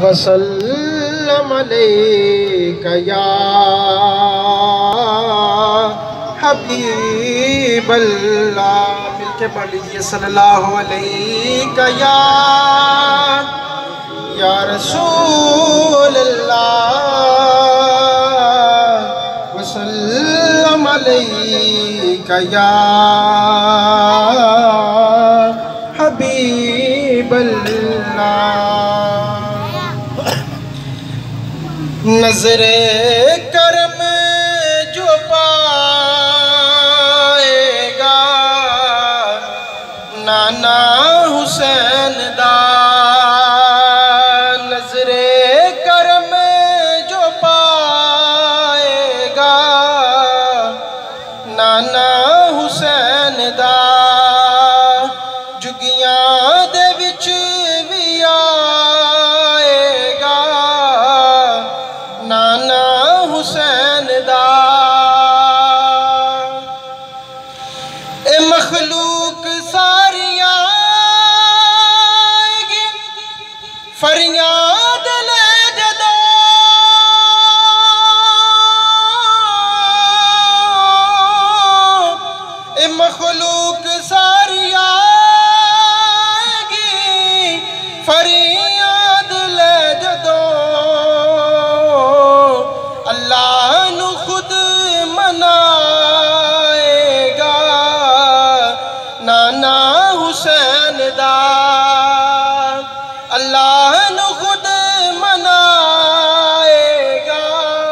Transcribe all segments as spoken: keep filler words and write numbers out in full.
وسلم علیک یا حبیب اللہ. مل کے پڑھ لیجئے صلی اللہ علیہ یا یا رسول اللہ وسلم علیک یا حبیب اللہ. نظر کرم جو پائے گا نانا حسین دا، نظر کرم جو پائے گا نانا حسین دا، جگیاں دے وچ بھی آئے گا نانا حسین دا. اے مخلوق ساری آئے گی فریاد لے جدو، اے مخلوق ساری آئے گی فریاد لے جدو، اللہ نو خود منائے گا نانا حسین دا، اللہ نو خود منائے گا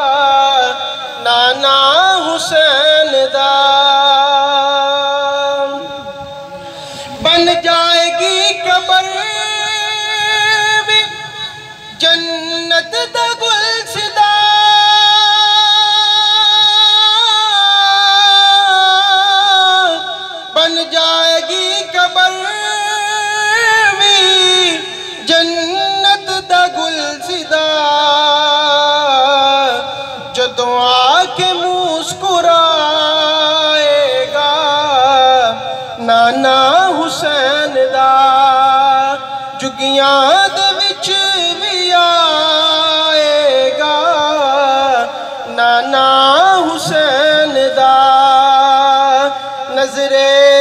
نانا حسین دا. بن جائے گی قبر بھی جنت دا گلشدہ، بن جائے گی قبر بھی جنت دا گلشدہ، جدوں آ کے مسکرائے گا نانا حسین دا، جگیاں دے وچ بھی آئے گا نانا حسین دا. نظر